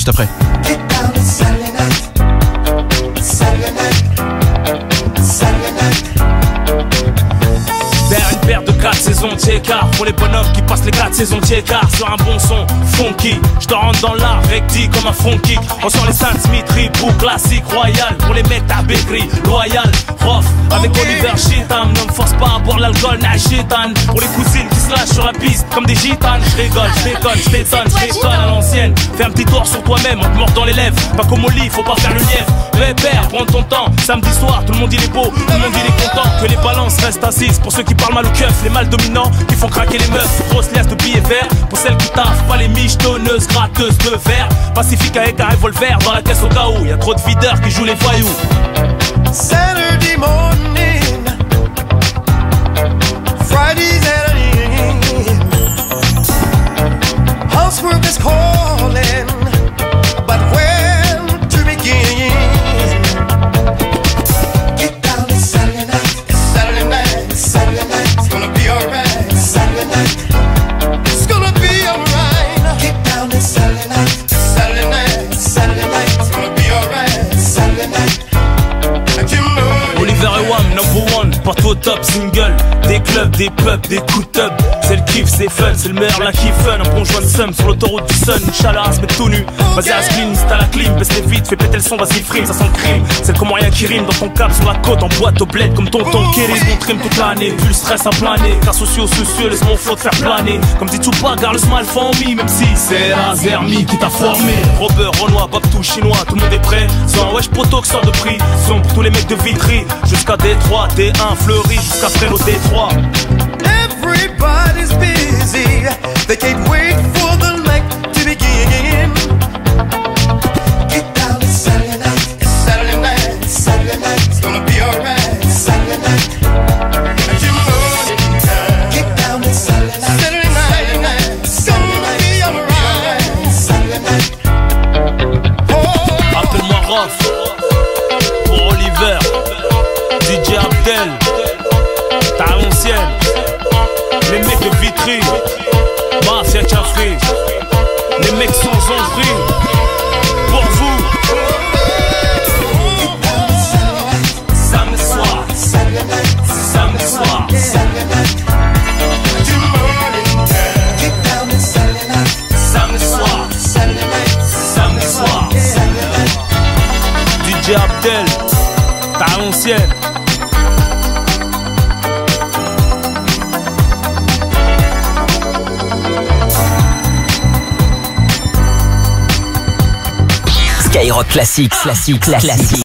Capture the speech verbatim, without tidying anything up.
juste après. Vers une paire de quatre saisons d'écart pour les bonhommes qui passent les quatre saisons d'écart sur un bon son funky. Je te rentre dans l'art recti comme un front kick. On sort les Saint Smith, pour classique royal pour les mecs à Bécry, loyal, rough avec Oliver Chitam. Ne me force pas à boire l'alcool, n'a gitane. Pour les cousines qui se lâchent sur la piste comme des gitanes. Je rigole, je déconne, je t'étonne, je déconne à l'ancienne. Fais un petit tour sur toi-même en te mordant les lèvres. Pas comme au lit, faut pas faire le lièvre. Répère, prends ton temps. Samedi soir, tout le monde il est beau, tout le monde il est content. Que les balances restent assises pour ceux qui parlent mal au keuf. Les mâles dominants qui font craquer les meufs. Grosse liasse de billets verts pour celles qui taffent. Pas les michetonneuses, gratteuses de verre. Pacifique avec un revolver dans la caisse au cas où. Y'a trop de videurs qui jouent les voyous. Saturday morning, Friday's at an end. Housework is calling, but when to begin? Get down, it's Saturday night, it's Saturday night, it's Saturday night. It's gonna be alright, it's Saturday night. It's gonna be alright. Get down, it's Saturday night, it's Saturday night, it's Saturday night. It's gonna be alright, it's Saturday night. Oliver et Wham, number one, partout au top, single. Des clubs, des pubs, des coups de tub. C'est le kiff, c'est fun, c'est le meilleur, la kiff fun. Un bon joint de somme sur l'autoroute du sun. Inch'Allah, se met tout nu. Vas-y, à clean, c'est à la clim. Baisse les vides, fais péter le son, vas-y, frime, ça sent le crime. C'est le comment rien qui rime dans ton cap, sur la côte, en boîte au bled, comme tonton Kerry. On trime toute l'année, vu le stress à planer. Car sociaux, soucieux, laisse mon flow te faire planer. Comme dit Tupac, garde le smile for me, même si c'est la Zermi qui t'a formé. Robert, Renoir, Babtou, Chinois, tout le monde est prêt. Sans wesh, poto, que sort de prix. Son pour tous les mecs de Vitry. Jusqu'à Détroit, D un, Fleury, jusqu'à Fresno, Détroit. Everybody's busy, they can't wait for the night to begin. Get down, it's Saturday night, it's Saturday night, it's Saturday night. It's gonna be alright, it's Saturday night. And you know it. Get down, it's Saturday night, Saturday night, it's gonna be alright, it's Saturday night. Oh. Appelle-moi Rof pour Oliver, D J Abdel, t'as l'ancienne. Les mecs de Vitry, Marcia Chafri, les mecs sans ombris, pour vous. Samedi soir, samedi soir, samedi soir, samedi soir. D J Abdel, t'as l'ancienne. Skyrock classique, classique, classique.